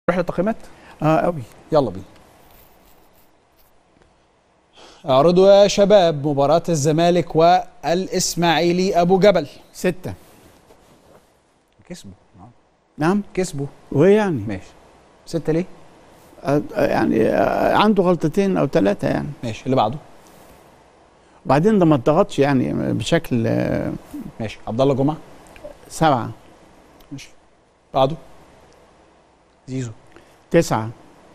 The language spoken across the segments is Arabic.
نروح للتقييمات. قوي. يلا بينا. اعرضوا يا شباب مباراة الزمالك والإسماعيلي أبو جبل. 6. كسبوا. نعم كسبوا. وايه يعني؟ ماشي. 6 ليه؟ يعني عنده غلطتين او 3 يعني. ماشي. اللي بعده. وبعدين ده ما اتضغطش يعني بشكل. ماشي. عبد الله جمعة. 7. ماشي. بعده. زيزو. 9.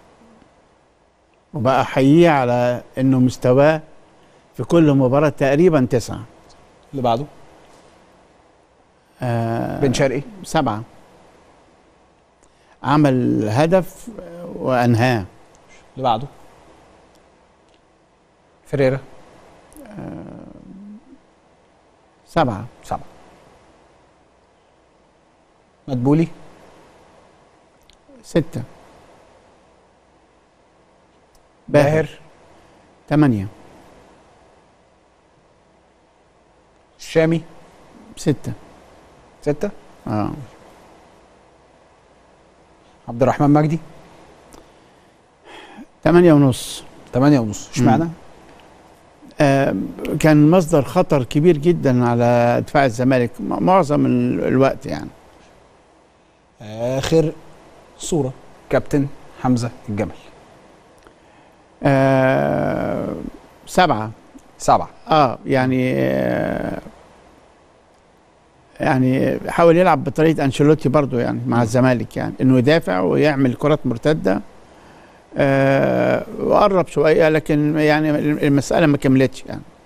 وبقى احييه على انه مستواه في كل مباراة تقريبا 9. اللي بعده. بن شرقي. 7. عمل هدف وانهاه. اللي بعده. فريرا. 7. 7. مدبولي. 6. باهر. 8. الشامي. 6. 6. عبد الرحمن مجدي. 8.5. 8.5. اشمعنى؟ كان مصدر خطر كبير جدا على دفاع الزمالك معظم الوقت يعني. آخر صورة كابتن حمزة الجمل. 7. 7. يعني حاول يلعب بطريقة أنشيلوتي برضو يعني مع الزمالك، يعني إنه يدافع ويعمل كرات مرتدة. وقرب شوية لكن يعني المسألة ما كملتش يعني.